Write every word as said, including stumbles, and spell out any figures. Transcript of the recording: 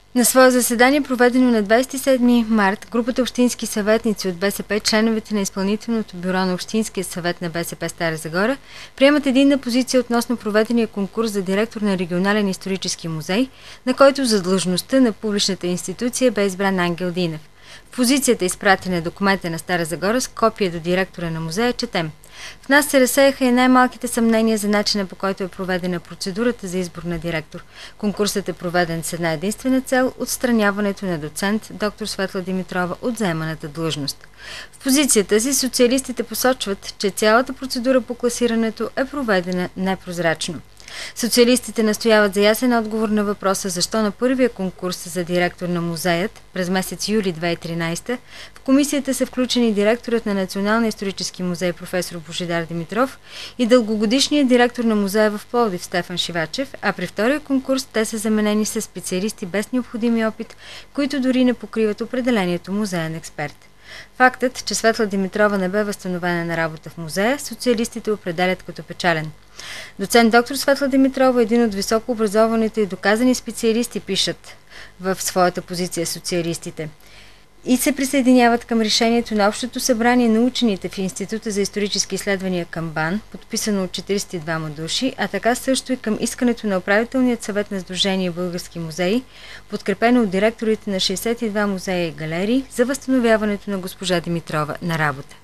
На свое заседание, проведено на двадесет и седми март, групата общински съветници от БСП, членовете на изпълнителното бюро на Общинския съвет на БСП Стара Загора, приемат единна позиция относно проведения конкурс за директор на регионален исторически музей, на който за длъжността на публичната институция бе избран Ангел Динев. В позицията, изпратена документа на Стара Загора с копие до директора на музея, четем: в нас се разсеяха и най-малките съмнения за начина, по който е проведена процедурата за избор на директор. Конкурсът е проведен с една единствена цел – отстраняването на доцент доктор Светла Димитрова от заеманата длъжност. В позицията си социалистите посочват, че цялата процедура по класирането е проведена непрозрачно. Социалистите настояват за ясен отговор на въпроса защо на първия конкурс за директор на музеят през месец юли две хиляди и тринадесета в комисията са включени директорът на Националния исторически музей професор Божидар Димитров и дългогодишният директор на музея в Пловдив Стефан Шивачев, а при втория конкурс те са заменени с специалисти без необходими опит, които дори не покриват определението музеен експерт. Фактът, че Светла Димитрова не бе възстановена на работа в музея, социалистите определят като печален. Доцент доктор Светла Димитрова е един от високообразованите и доказани специалисти, пишат в своята позиция социалистите, и се присъединяват към решението на Общото събрание на учените в Института за исторически изследвания към БАН, подписано от четиридесет и двама души, а така също и към искането на управителният съвет на Сдружение Български музеи, подкрепено от директорите на шейсет и два музея и галерии, за възстановяването на госпожа Димитрова на работа.